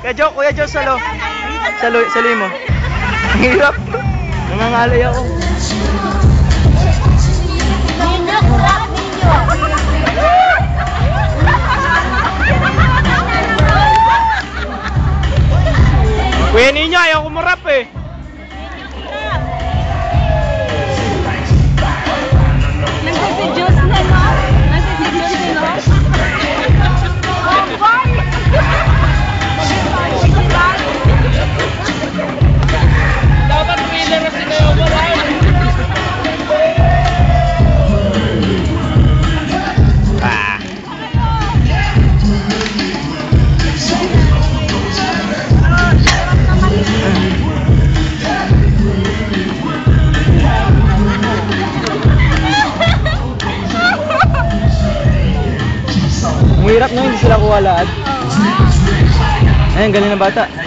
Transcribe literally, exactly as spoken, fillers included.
Kaya Jo, Kuya Jo, salo. Salo, saloy mo. Ang hirap. Nangangalay ako. Ninyo, kurap ninyo. Kuya ninyo, ayaw kumurap eh. Nagsisedyos na, no? Nagsisedyos na, no? Dapat pila na sila yung balay. Ah. Ang hirap no, hindi sila kuwalaan. Ayun, galing na bata.